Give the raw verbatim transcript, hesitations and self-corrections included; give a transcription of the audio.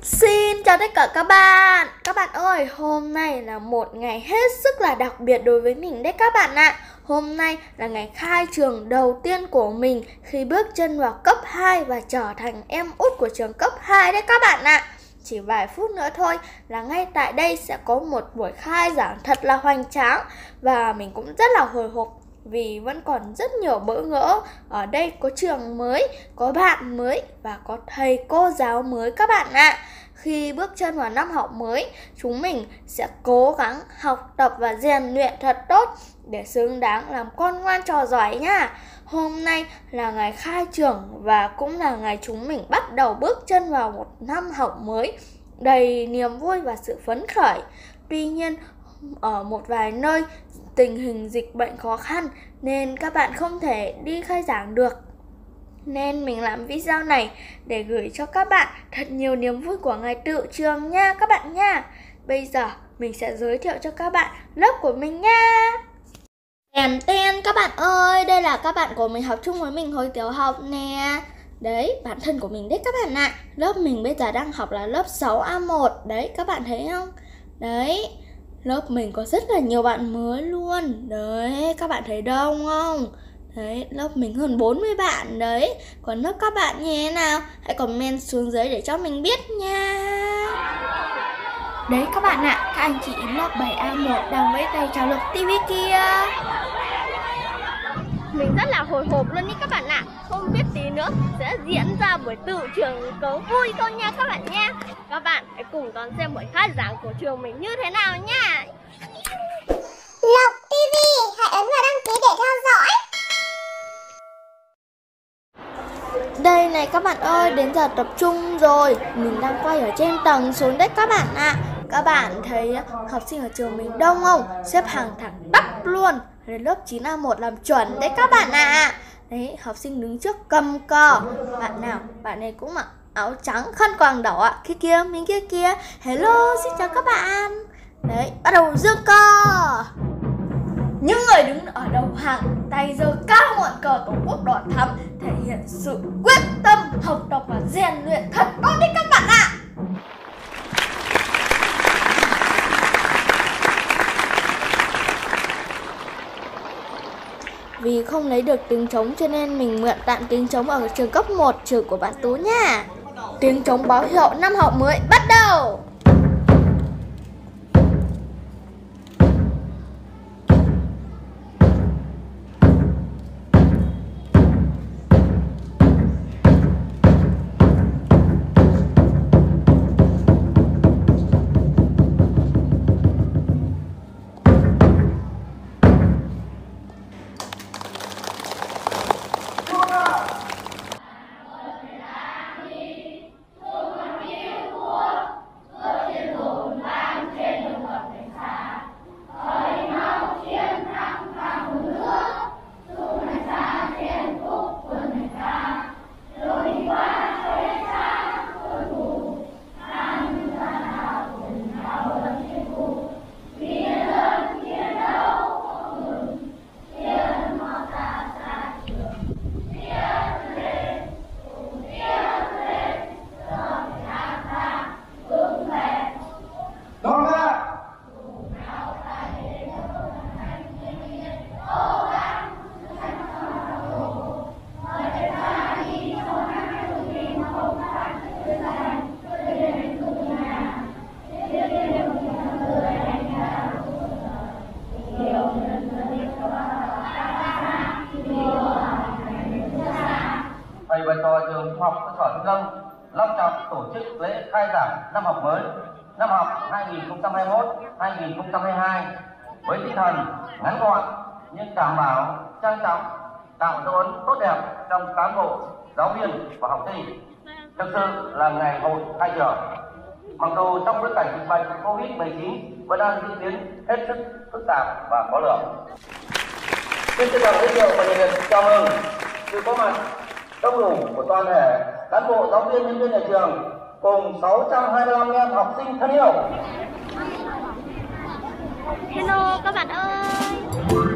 Xin chào tất cả các bạn. Các bạn ơi, hôm nay là một ngày hết sức là đặc biệt đối với mình đấy các bạn ạ. Hôm nay là ngày khai trường đầu tiên của mình khi bước chân vào cấp hai và trở thành em út của trường cấp hai đấy các bạn ạ. Chỉ vài phút nữa thôi là ngay tại đây sẽ có một buổi khai giảng thật là hoành tráng. Và mình cũng rất là hồi hộp vì vẫn còn rất nhiều bỡ ngỡ. Ở đây có trường mới, có bạn mới và có thầy cô giáo mới các bạn ạ. Khi bước chân vào năm học mới, chúng mình sẽ cố gắng học tập và rèn luyện thật tốt để xứng đáng làm con ngoan trò giỏi nha. Hôm nay là ngày khai trường và cũng là ngày chúng mình bắt đầu bước chân vào một năm học mới đầy niềm vui và sự phấn khởi. Tuy nhiên, ở một vài nơi tình hình dịch bệnh khó khăn nên các bạn không thể đi khai giảng được. Nên mình làm video này để gửi cho các bạn thật nhiều niềm vui của ngày tựu trường nha các bạn nha. Bây giờ mình sẽ giới thiệu cho các bạn lớp của mình nha. Tèn ten các bạn ơi, đây là các bạn của mình học chung với mình hồi tiểu học nè. Đấy, bạn thân của mình đấy các bạn ạ. Lớp mình bây giờ đang học là lớp sáu A một. Đấy, các bạn thấy không? Đấy, lớp mình có rất là nhiều bạn mới luôn. Đấy, các bạn thấy đông không? Đấy, lớp mình hơn bốn mươi bạn đấy. Còn lớp các bạn như thế nào? Hãy comment xuống dưới để cho mình biết nha. Đấy các bạn ạ, các anh chị lớp bảy A một đang vẫy tay chào Lục ti vi kia. Mình rất là hồi hộp luôn ý các bạn ạ. Không biết tí nữa sẽ diễn ra buổi tựu trường có vui không nha các bạn nha. Các bạn hãy cùng đón xem buổi khai giảng của trường mình như thế nào nha. Lộc ti vi, hãy ấn vào đăng ký để theo dõi. Đây này các bạn ơi, đến giờ tập trung rồi. Mình đang quay ở trên tầng xuống đấy các bạn ạ. Các bạn thấy học sinh ở trường mình đông không? Xếp hàng thẳng tắp luôn. Đến lớp chín A một làm chuẩn đấy các bạn ạ. Đấy, học sinh đứng trước cầm cờ. Bạn nào, bạn này cũng mặc áo trắng, khăn quàng đỏ ạ. Kia kia, mình kia kia. Hello, xin chào các bạn. Đấy, bắt đầu giương cờ. Những người đứng ở đầu hàng tay giơ cao ngọn cờ Tổ quốc đỏ thắm, thể hiện sự quyết tâm học tập và rèn luyện thật tốt đấy các bạn ạ. Vì không lấy được tiếng trống cho nên mình mượn tạm tiếng trống ở trường cấp một, trường của bạn Tú nha. Tiếng trống báo hiệu năm học mới bắt đầu. Thầy và trò trường học cơ sở Thiên Lâm long trọng tổ chức lễ khai giảng năm học mới, năm học hai nghìn không trăm hai mươi mốt hai nghìn không trăm hai mươi hai với tinh thần ngắn gọn nhưng đảm bảo trang trọng, tạo dấu ấn tốt đẹp trong cán bộ, giáo viên và học sinh. Thực sự là ngày hội khai trường. Mặc dù trong bối cảnh dịch bệnh Covid mười chín vẫn đang diễn biến hết sức phức tạp và khó lường. Xin trân trọng giới thiệu và nhiệt liệt chào mừng sự có mặt đông đủ của toàn thể cán bộ, giáo viên, nhân viên nhà trường cùng sáu trăm hai mươi lăm em học sinh thân yêu. Hello các bạn ơi.